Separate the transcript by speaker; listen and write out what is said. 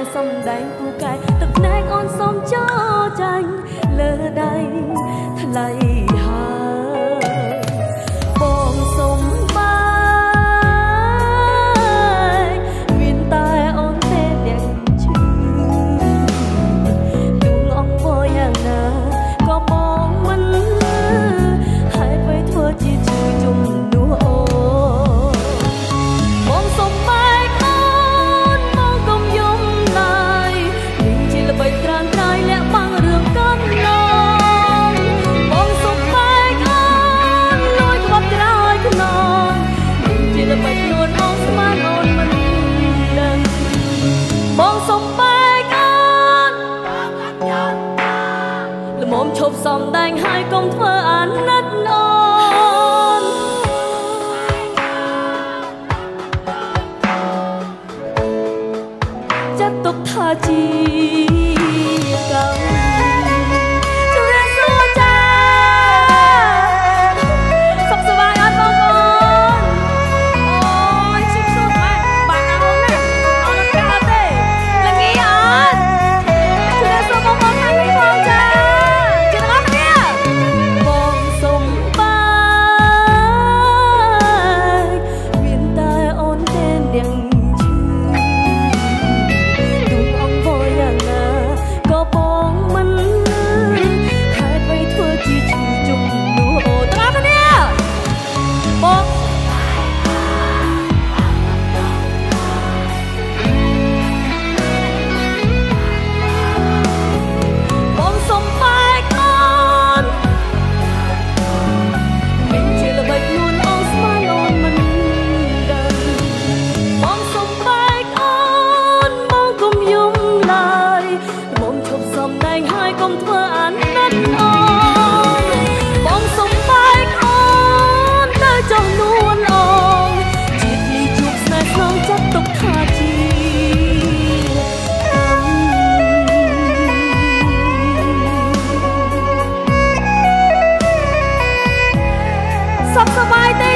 Speaker 1: សំដែងពូកែទឹកភ្នែកអូនសុំចោចាញ់លើដៃថ្លៃហើយបងសុំបាយមានតែអូនទេអ្នកឈឺដួងអង្គវយ៉ាងណាក៏បងមិនហើយไปធ្វើជាឈឺជំនួសអូបងសុំបាយអូនបងកុំយំឡើយនេះជាល្បិចក្រានក្រោយលាក់បាំងរឿងកំឡងបងសុំបាយអូនលួចក្បត់ក្រោយខ្នងនេះជាល្បិចខ្លួនអូនស្មានអូនមិនដឹងបងសុំបាយអូនល្មមឈប់សំដែងហើយកុំធ្វើអាណិតអូនចាត់ទុកថាជាកម្មជំរាបសួរចាសុខសប្បាយអត់បងប្អូនអូយសុខសប្បាយបាក់អូនណាអូនអត់ទេល្ងីអត់ជំរាបសួរបងប្អូនខាងនេះផងចាជាទាំងអស់គ្នាបងសុំបាយមានតែអូនទេនាងឈឺដួងអង្គវយ៉ាងណាក៏បងមិនហេតុអ្វីធ្វើជាឈឺជំនួសអូនទាំងអស់គ្នាបងបងសុំបាយអូននេះជាល្បិចខ្លួនអូនស្មានអូនមិនដឹងបងសុំបាយអូនបងកុំយំឡើយបងឈប់សំដែងហើយកុំធ្វើអាណិតអូនបងសុំបាយអូនទៅចុះនួនអូនជាតិនេះជួបស្នេហ៍ស្នងចាត់ទុកថាជាសុខសប្បាយទេ